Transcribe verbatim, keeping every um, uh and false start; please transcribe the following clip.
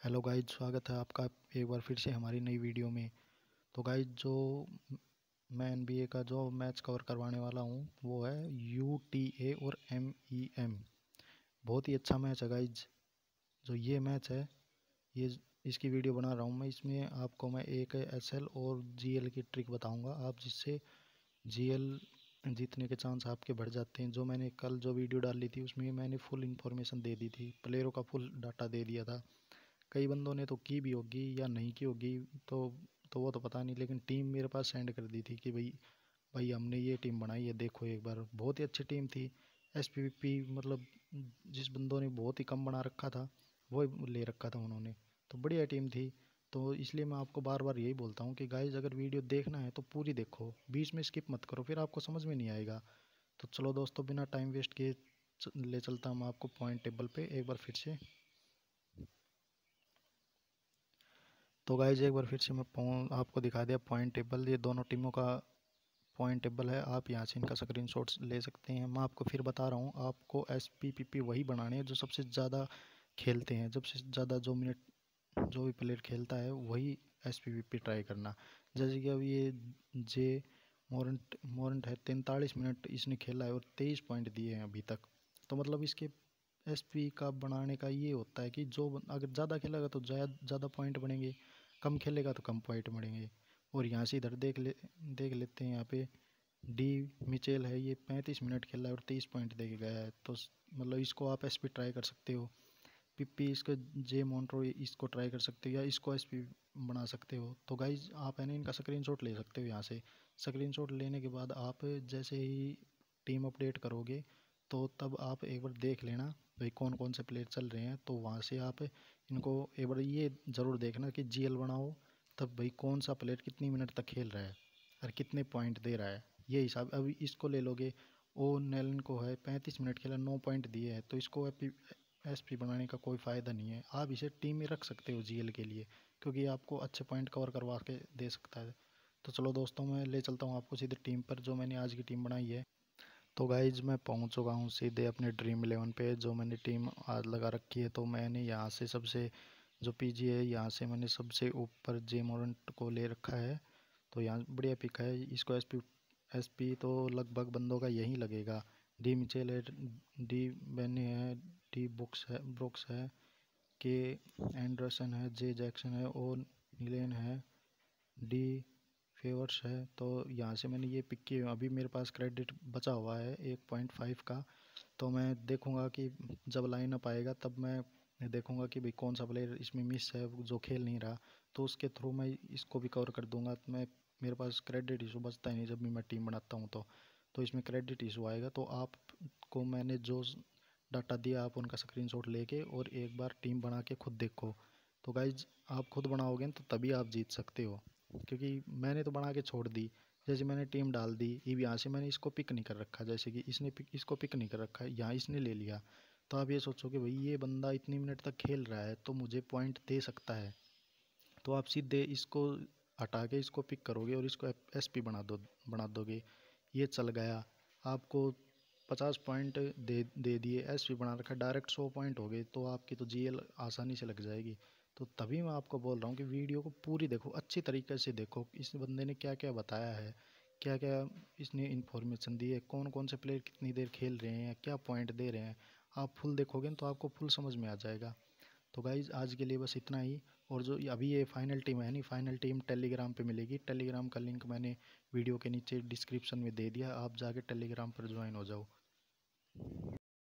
Hello guys, स्वागत है आपका एक बार फिर से हमारी नई वीडियो में। तो गाइज, जो मैं एनबीए का जो मैच कवर करवाने वाला हूँ वो है यूटीए और एमईएम। बहुत ही अच्छा मैच है गाइज। जो ये मैच है, ये इसकी वीडियो बना रहा हूँ मैं। इसमें आपको मैं एक एसएल और जीएल की ट्रिक बताऊँगा, आप जिससे जीएल जीतने के चांस आपके बढ़ जाते हैं। जो मैंने कल जो वीडियो डाली थी उसमें मैंने फुल इन्फॉर्मेशन दे दी थी, प्लेयरों का फुल डाटा दे दिया था। कई बंदों ने तो की भी होगी या नहीं की होगी, तो तो वो तो पता नहीं, लेकिन टीम मेरे पास सेंड कर दी थी कि भाई भाई हमने ये टीम बनाई है, देखो एक बार। बहुत ही अच्छी टीम थी। एसपीपी मतलब जिस बंदों ने बहुत ही कम बना रखा था वो ले रखा था उन्होंने, तो बढ़िया टीम थी। तो इसलिए मैं आपको बार बार यही बोलता हूँ कि गाइज, अगर वीडियो देखना है तो पूरी देखो, बीच में स्किप मत करो, फिर आपको समझ में नहीं आएगा। तो चलो दोस्तों, बिना टाइम वेस्ट किए ले चलता हूँ आपको पॉइंट टेबल पे एक बार फिर से। तो गाइज, एक बार फिर से मैं पॉइंट आपको दिखा दिया पॉइंट टेबल। ये दोनों टीमों का पॉइंट टेबल है, आप यहाँ से इनका स्क्रीन शॉट्स ले सकते हैं। मैं आपको फिर बता रहा हूँ, आपको एस पी पी पी वही बनाने हैं जो सबसे ज़्यादा खेलते हैं, सबसे ज़्यादा जो मिनट जो भी प्लेयर खेलता है वही S P P P try करना। जैसे कि अब ये जे मोरंट मोरंट है, तैंतालीस मिनट इसने खेला है और तेईस पॉइंट दिए हैं अभी तक। तो मतलब इसके एसपी का बनाने का ये होता है कि जो अगर ज़्यादा खेलेगा तो ज़्यादा ज़्यादा पॉइंट बढ़ेंगे, कम खेलेगा तो कम पॉइंट बढ़ेंगे। और यहाँ से इधर देख ले देख लेते हैं। यहाँ पे डी मिचेल है, ये पैंतीस मिनट खेला है और तेईस पॉइंट दे के गया है। तो मतलब इसको आप एसपी ट्राई कर सकते हो। पिप्पी इसका जे मॉन्ट्रो इसको ट्राई कर सकते हो या इसको एसपी बना सकते हो। तो गाइज, आप है ना इनका स्क्रीनशॉट ले सकते हो। यहाँ से स्क्रीनशॉट लेने के बाद आप जैसे ही टीम अपडेट करोगे तो तब आप एक बार देख लेना भाई कौन कौन से प्लेयर चल रहे हैं। तो वहाँ से आप इनको एक बार ये ज़रूर देखना कि जीएल बनाओ तब भाई कौन सा प्लेयर कितनी मिनट तक खेल रहा है और कितने पॉइंट दे रहा है, ये हिसाब। अभी इसको ले लोगे, ओ नेलन को है पैंतीस मिनट खेला, नौ पॉइंट दिए हैं, तो इसको एसपी बनाने का कोई फ़ायदा नहीं है। आप इसे टीम में रख सकते हो जीएल के लिए, क्योंकि आपको अच्छे पॉइंट कवर करवा के दे सकता है। तो चलो दोस्तों, मैं ले चलता हूँ आपको सीधे टीम पर, जो मैंने आज की टीम बनाई है। तो गाइज, मैं पहुँच चुका हूँ सीधे अपने ड्रीम इलेवन पे, जो मैंने टीम आज लगा रखी है। तो मैंने यहाँ से सबसे जो पीजी है, यहाँ से मैंने सबसे ऊपर जे मोरेंट को ले रखा है। तो यहाँ बढ़िया पिक है। इसको एसपी एसपी तो लगभग बंदों का यही लगेगा। डी मिचेल है, डी बेनी है, डी बुक्स है ब्रुक्स है, के एंडरसन है, जे जैक्सन है और नीलेन है, डी फेवर्स है। तो यहाँ से मैंने ये पिक किए। अभी मेरे पास क्रेडिट बचा हुआ है एक पॉइंट फाइव का। तो मैं देखूँगा कि जब लाइन अप आएगा तब मैं देखूँगा कि भाई कौन सा प्लेयर इसमें मिस है जो खेल नहीं रहा, तो उसके थ्रू मैं इसको भी कवर कर दूँगा। तो मैं मेरे पास क्रेडिट इशू बचता ही नहीं जब भी मैं टीम बनाता हूँ। तो तो इसमें क्रेडिट इशू आएगा। तो आपको मैंने जो डाटा दिया आप उनका स्क्रीनशॉट लेके और एक बार टीम बना के खुद देखो। तो गाइज, आप खुद बनाओगे तो तभी आप जीत सकते हो, क्योंकि मैंने तो बना के छोड़ दी। जैसे मैंने टीम डाल दी, अब यहाँ से मैंने इसको पिक नहीं कर रखा, जैसे कि इसने पिक इसको पिक नहीं कर रखा है, यहाँ इसने ले लिया। तो आप ये सोचोगे भाई ये बंदा इतनी मिनट तक खेल रहा है तो मुझे पॉइंट दे सकता है, तो आप सीधे इसको हटा के इसको पिक करोगे और इसको एसपी बना दो बना दोगे। ये चल गया, आपको पचास पॉइंट दे दे दिए, एसपी बना रखा, डायरेक्ट सौ पॉइंट हो गए। तो आपकी तो जीएल आसानी से लग जाएगी। तो तभी मैं आपको बोल रहा हूँ कि वीडियो को पूरी देखो, अच्छी तरीके से देखो, इस बंदे ने क्या क्या बताया है, क्या क्या इसने इन्फॉर्मेशन दी है, कौन कौन से प्लेयर कितनी देर खेल रहे हैं, क्या पॉइंट दे रहे हैं। आप फुल देखोगे तो आपको फुल समझ में आ जाएगा। तो गाइज़, आज के लिए बस इतना ही। और जो अभी ये फाइनल टीम है नहीं, फाइनल टीम टेलीग्राम पे मिलेगी। टेलीग्राम का लिंक मैंने वीडियो के नीचे डिस्क्रिप्शन में दे दिया, आप जाके टेलीग्राम पर ज्वाइन हो जाओ।